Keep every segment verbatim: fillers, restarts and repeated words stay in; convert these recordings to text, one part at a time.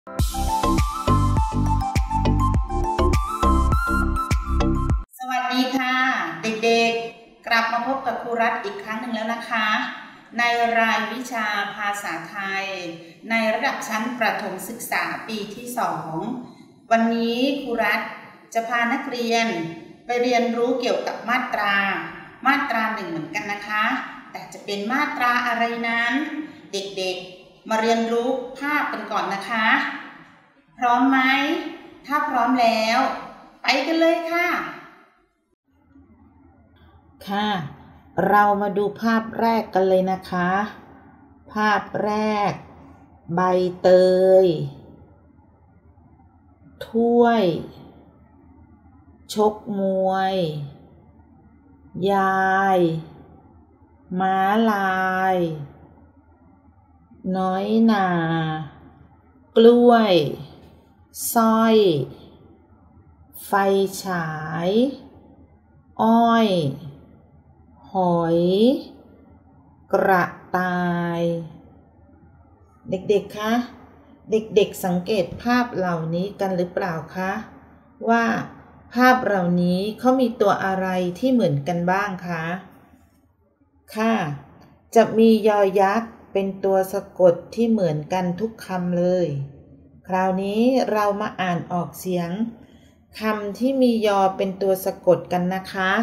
สวัสดีค่ะเด็กๆกลับมาพบกับครูรัตน์อีกครั้งหนึ่งแล้วนะคะในรายวิชาภาษาไทยในระดับชั้นประถมศึกษาปีที่สองวันนี้ครูรัตน์จะพานักเรียนไปเรียนรู้เกี่ยวกับมาตรามาตราหนึ่งเหมือนกันนะคะแต่จะเป็นมาตราอะไรนั้นเด็กๆมาเรียนรู้ภาพกันก่อนนะคะพร้อมไหมถ้าพร้อมแล้วไปกันเลยค่ะค่ะเรามาดูภาพแรกกันเลยนะคะภาพแรกใบเตยถ้วยชกมวยยายม้าลายน้อยหนากล้วยสร้อยไฟฉายอ้อยหอยกระต่ายเด็กๆคะเด็กๆสังเกตภาพเหล่านี้กันหรือเปล่าคะว่าภาพเหล่านี้เขามีตัวอะไรที่เหมือนกันบ้างคะค่ะจะมียอยักษ์เป็นตัวสะกดที่เหมือนกันทุกคำเลยคราวนี้เรามาอ่านออกเสียงคำที่มียอเป็นตัวสะกดกันนะคะ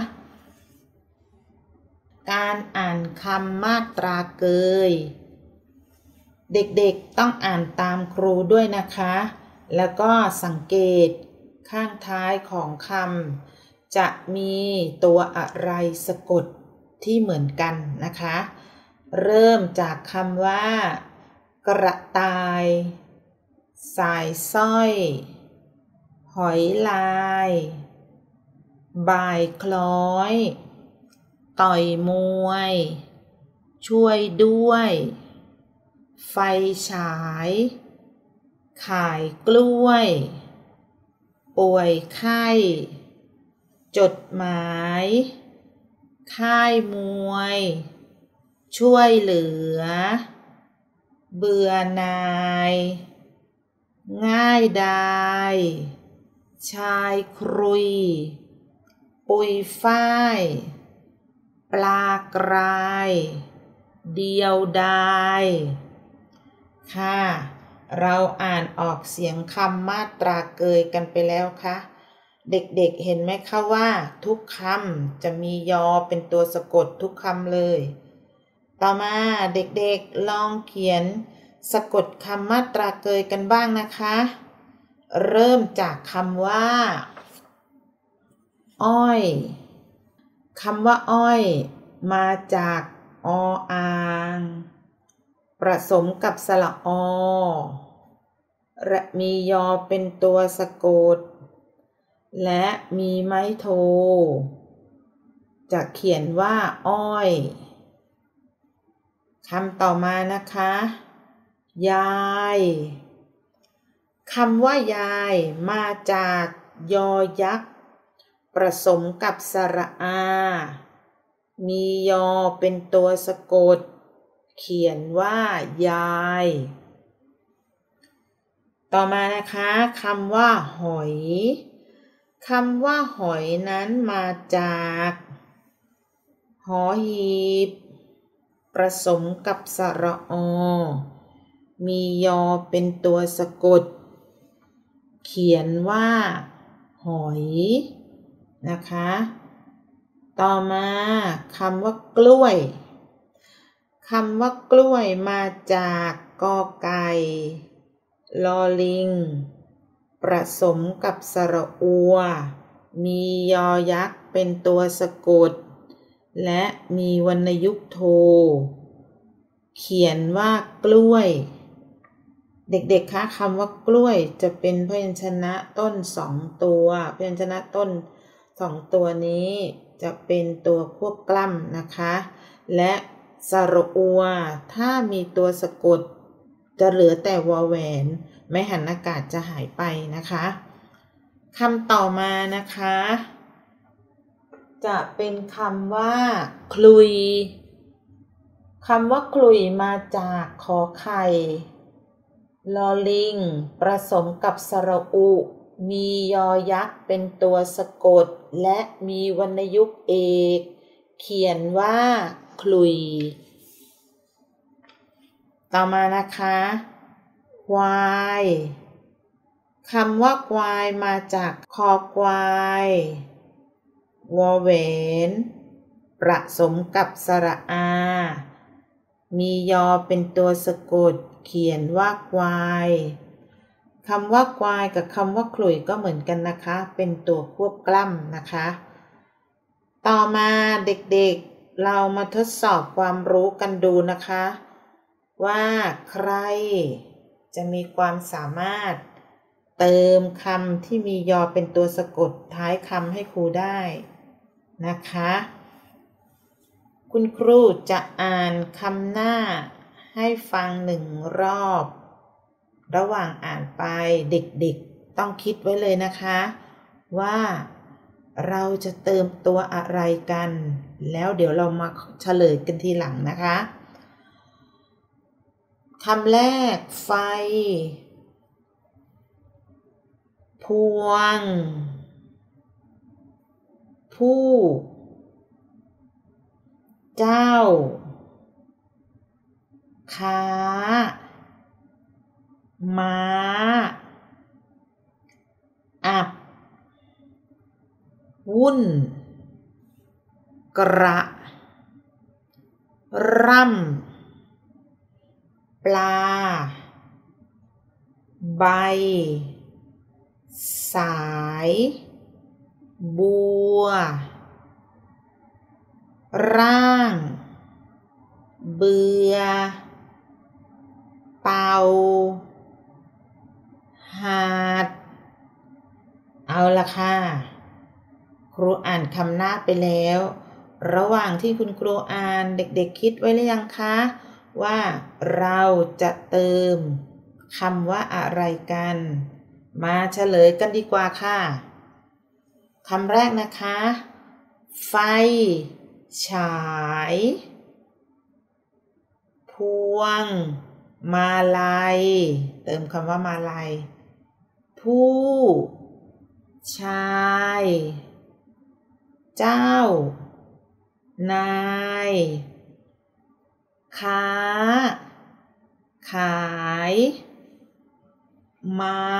การอ่านคำมาตราเกยเด็กๆต้องอ่านตามครูด้วยนะคะแล้วก็สังเกตข้างท้ายของคำจะมีตัวอะไรสะกดที่เหมือนกันนะคะเริ่มจากคำว่ากระต่ายสายสร้อยหอยลายบ่ายคล้อยต่อยมวยช่วยด้วยไฟฉายขายกล้วยป่วยไข้จดหมายค่ายมวยช่วยเหลือเบื่อนายง่ายดายชายครุยปุยฝ้ายปลากรายเดียวดายค่ะเราอ่านออกเสียงคำมาตราเกยกันไปแล้วค่ะเด็กๆ เห็นไหมคะว่าทุกคำจะมียอเป็นตัวสะกดทุกคำเลยต่อมาเด็กๆลองเขียนสะกดคำมาตราเกยกันบ้างนะคะเริ่มจากคำว่าอ้อยคำว่าอ้อยมาจากออ่างผสมกับสระอและมียอเป็นตัวสะกดและมีไม้โทจะเขียนว่าอ้อยคำต่อมานะคะยายคำว่ายายมาจากยอยักษ์ผสมกับสระอามียอเป็นตัวสะกดเขียนว่ายายต่อมานะคะคำว่าหอยคำว่าหอยนั้นมาจากหอหีบผสมกับสระอมียอเป็นตัวสะกดเขียนว่าหอยนะคะต่อมาคำว่ากล้วยคำว่ากล้วยมาจากกอไก่ลอลิงผสมกับสระอัวมียอยักษ์เป็นตัวสะกดและมีวรรณยุกต์โทเขียนว่ากล้วยเด็กๆคะคำว่ากล้วยจะเป็นพยัญชนะต้นสองตัวพยัญชนะต้นสองตัวนี้จะเป็นตัวควบกล้ำนะคะและสระอัวถ้ามีตัวสะกดจะเหลือแต่วอแหวนไม้หันอากาศจะหายไปนะคะคำต่อมานะคะจะเป็นคำว่าคลุยคำว่าคลุยมาจากขอไข่ลอลิงผสมกับสระอุ มียอยักษ์เป็นตัวสะกดและมีวรรณยุกต์เอกเขียนว่าขลุยต่อมานะคะควายคำว่าควายมาจากคอควายวอแหวนผสมกับสระอามียอเป็นตัวสะกดเขียนว่าควายคำว่าควายกับคำว่าขลุ่ยก็เหมือนกันนะคะเป็นตัวควบกล้ำนะคะต่อมาเด็กๆเรามาทดสอบความรู้กันดูนะคะว่าใครจะมีความสามารถเติมคำที่มียอเป็นตัวสะกดท้ายคำให้ครูได้นะคะคุณครูจะอ่านคำหน้าให้ฟังหนึ่งรอบระหว่างอ่านไปเด็กๆต้องคิดไว้เลยนะคะว่าเราจะเติมตัวอะไรกันแล้วเดี๋ยวเรามาเฉลยกันทีหลังนะคะคำแรกไฟพวงผู้เจ้าค้าม้าอับวุ่นกระร่ำปลาใบสายบัวร่างเบื่อเป่าหาดเอาละค่ะครูอ่านคำหน้าไปแล้วระหว่างที่คุณครูอ่านเด็กๆคิดไว้หรือยังคะว่าเราจะเติมคำว่าอะไรกันมาเฉลยกันดีกว่าค่ะคำแรกนะคะไฟฉายพวงมาลัยเติมคำว่ามาลัยผู้ชายเจ้านายค้าขายม้า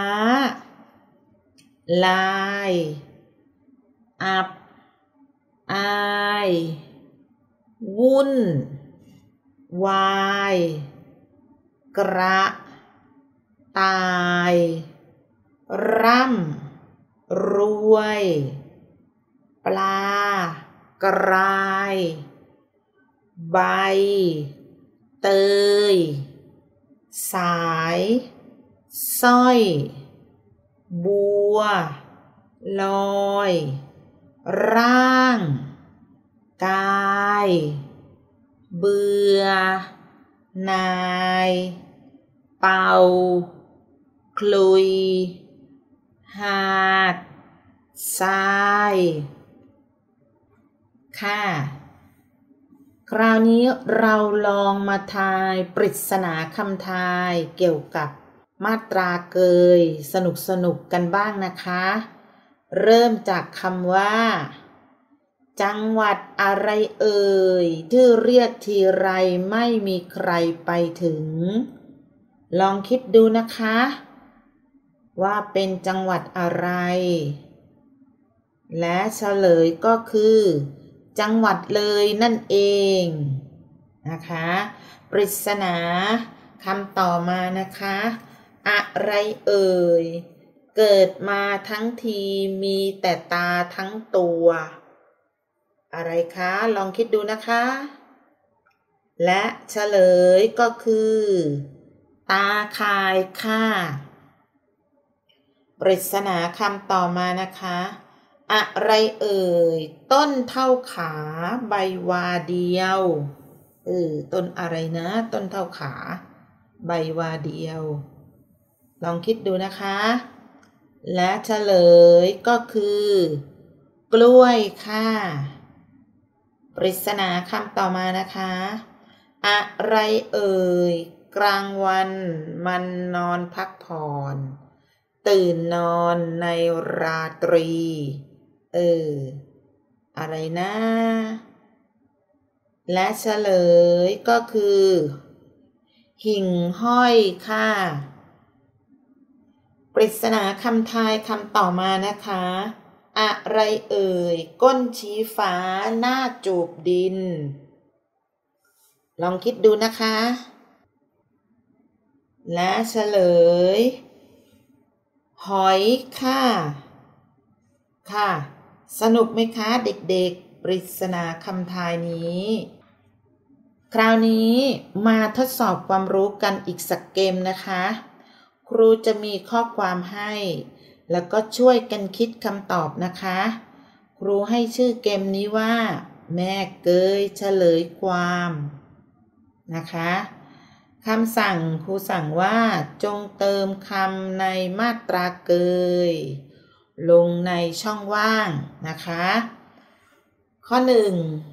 ลายอับอายวุ่นวายกระต่ายร่ำรวยปลากรายใบเตยสายสร้อยบัวลอยร่างกายเบื่อนายเป่าคลุยหาดทรายค่ะคราวนี้เราลองมาทายปริศนาคำทายเกี่ยวกับมาตราเกยสนุกสนุกกันบ้างนะคะเริ่มจากคำว่าจังหวัดอะไรเอ่ยที่เรียกทีไรไม่มีใครไปถึงลองคิดดูนะคะว่าเป็นจังหวัดอะไรและเฉลยก็คือจังหวัดเลยนั่นเองนะคะปริศนาคำต่อมานะคะอะไรเอ่ยเกิดมาทั้งทีมีแต่ตาทั้งตัวอะไรคะลองคิดดูนะคะและเฉลยก็คือตาข่ายค่ะปริศนาคำต่อมานะคะอะไรเอ่ยต้นเท่าขาใบวาเดียวเออต้นอะไรนะต้นเท่าขาใบวาเดียวลองคิดดูนะคะและเฉลยก็คือกล้วยค่ะปริศนาคำต่อมานะคะอะไรเอ่ยกลางวันมันนอนพักผ่อนตื่นนอนในราตรีเอออะไรนะและเฉลยก็คือหิ่งห้อยค่ะปริศนาคำทายคำต่อมานะคะอะไรเอ่ยก้นชี้ฟ้าหน้าจูบดินลองคิดดูนะคะและเฉลยหอยค่ะค่ะสนุกไหมคะเด็กๆปริศนาคำทายนี้คราวนี้มาทดสอบความรู้กันอีกสักเกมนะคะครูจะมีข้อความให้แล้วก็ช่วยกันคิดคำตอบนะคะครูให้ชื่อเกมนี้ว่าแม่เกยเฉลยความนะคะคำสั่งครูสั่งว่าจงเติมคำในมาตราเกยลงในช่องว่างนะคะข้อหนึ่ง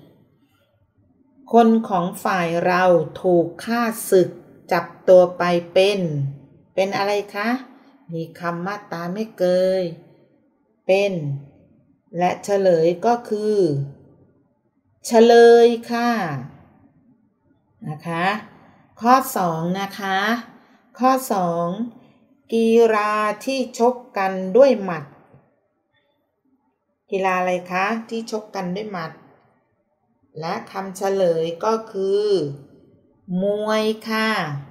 คนของฝ่ายเราถูกฆ่าศึกจับตัวไปเป็นเป็นอะไรคะมีคำมาตราไม่เกยเป็นและเฉลยก็คือเฉลยค่ะนะคะข้อสองนะคะข้อสองกีฬาที่ชกกันด้วยหมัดกีฬาอะไรคะที่ชกกันด้วยหมัดและคำเฉลยก็คือมวยค่ะ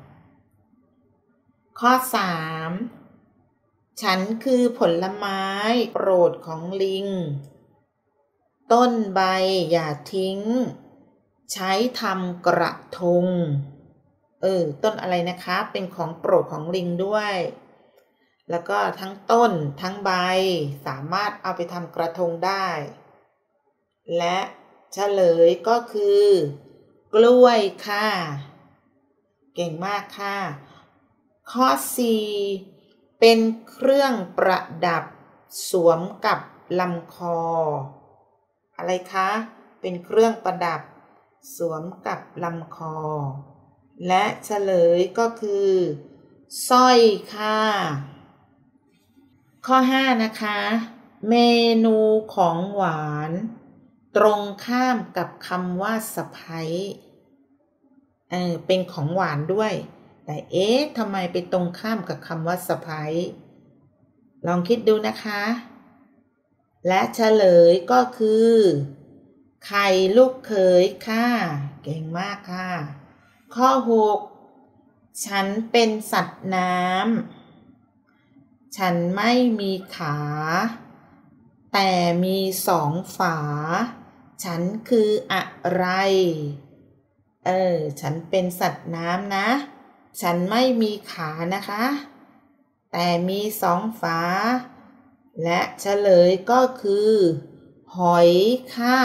ข้อสามฉันคือผลไม้โปรดของลิงต้นใบอย่าทิ้งใช้ทำกระทงเออต้นอะไรนะคะเป็นของโปรดของลิงด้วยแล้วก็ทั้งต้นทั้งใบสามารถเอาไปทำกระทงได้และเฉลยก็คือกล้วยค่ะเก่งมากค่ะข้อสี่เป็นเครื่องประดับสวมกับลำคออะไรคะเป็นเครื่องประดับสวมกับลำคอและเฉลยก็คือสร้อยค่ะข้อห้านะคะเมนูของหวานตรงข้ามกับคำว่าสะใภ้เออเป็นของหวานด้วยแต่เอ๊ะทำไมไปตรงข้ามกับคำว่าสะใภ้ลองคิดดูนะคะและเฉลยก็คือไข่ลูกเขยค่ะเก่งมากค่ะข้อหกฉันเป็นสัตว์น้ำฉันไม่มีขาแต่มีสองฝาฉันคืออะไรเออฉันเป็นสัตว์น้ำนะฉันไม่มีขานะคะแต่มีสองฝาและเฉลยก็คือหอยค่ะ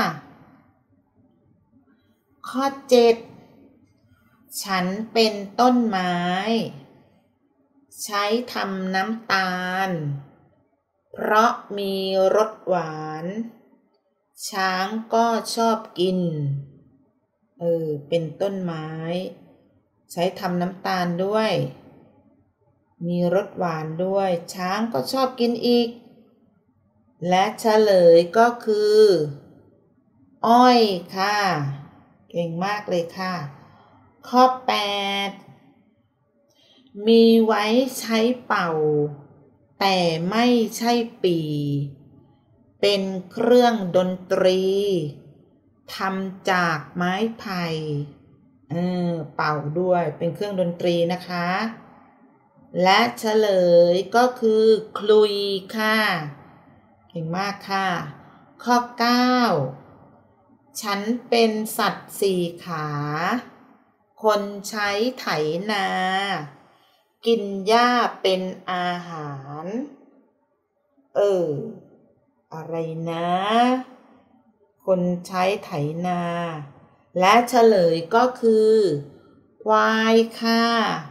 ข้อเจ็ดฉันเป็นต้นไม้ใช้ทำน้ำตาลเพราะมีรสหวานช้างก็ชอบกินเออเป็นต้นไม้ใช้ทำน้ำตาลด้วยมีรสหวานด้วยช้างก็ชอบกินอีกและเฉลยก็คืออ้อยค่ะเก่งมากเลยค่ะข้อแปดมีไว้ใช้เป่าแต่ไม่ใช่ปี่เป็นเครื่องดนตรีทำจากไม้ไผ่เออเป่าด้วยเป็นเครื่องดนตรีนะคะและเฉลยก็คือคลุยค่ะเก่งมากค่ะข้อเก้าฉันเป็นสัตว์สี่ขาคนใช้ไถนากินหญ้าเป็นอาหารเอออะไรนะคนใช้ไถนาและเฉลยก็คือควายค่ะ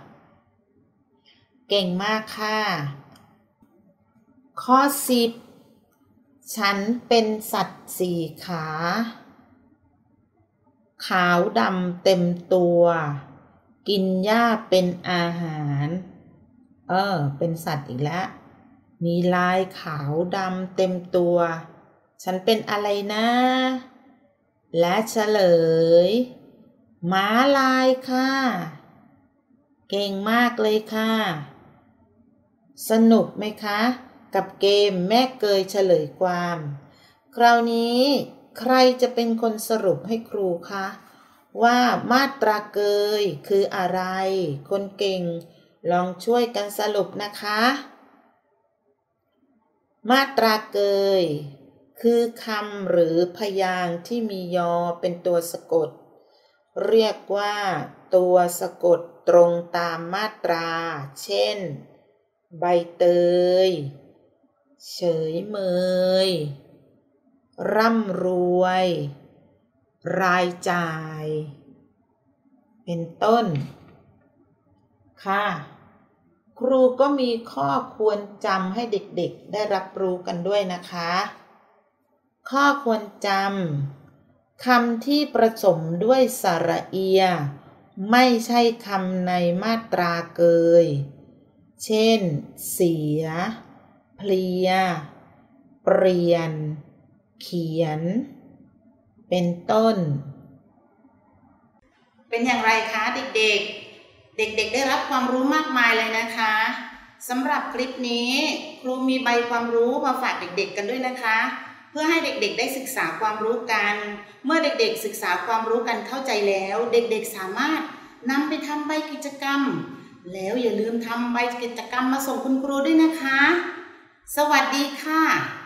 เก่งมากค่ะข้อสิบฉันเป็นสัตว์สี่ขาขาวดำเต็มตัวกินหญ้าเป็นอาหารเออเป็นสัตว์อีกแล้วมีลายขาวดำเต็มตัวฉันเป็นอะไรนะและเฉลยม้าลายค่ะเก่งมากเลยค่ะสนุกไหมคะกับเกมแม่เกยเฉลยความคราวนี้ใครจะเป็นคนสรุปให้ครูคะว่ามาตราเกยคืออะไรคนเก่งลองช่วยกันสรุปนะคะมาตราเกยคือคำหรือพยางค์ที่มียอเป็นตัวสะกดเรียกว่าตัวสะกดตรงตามมาตราเช่นใบเตยเฉยเมยร่ำรวยรายจ่ายเป็นต้นค่ะครูก็มีข้อควรจำให้เด็กๆได้รับรู้กันด้วยนะคะข้อควรจำคำที่ประสมด้วยสระเอียไม่ใช่คำในมาตราเกยเช่นเสียเพลียเปลี่ยนเขียนเป็นต้นเป็นอย่างไรคะเด็กๆเด็กๆได้รับความรู้มากมายเลยนะคะสำหรับคลิปนี้ครูมีใบความรู้มาฝากเด็กๆกันด้วยนะคะเพื่อให้เด็กๆได้ศึกษาความรู้กันเมื่อเด็กๆศึกษาความรู้กันเข้าใจแล้วเด็กๆสามารถนำไปทำใบกิจกรรมแล้วอย่าลืมทำใบกิจกรรมมาส่งคุณครูด้วยนะคะสวัสดีค่ะ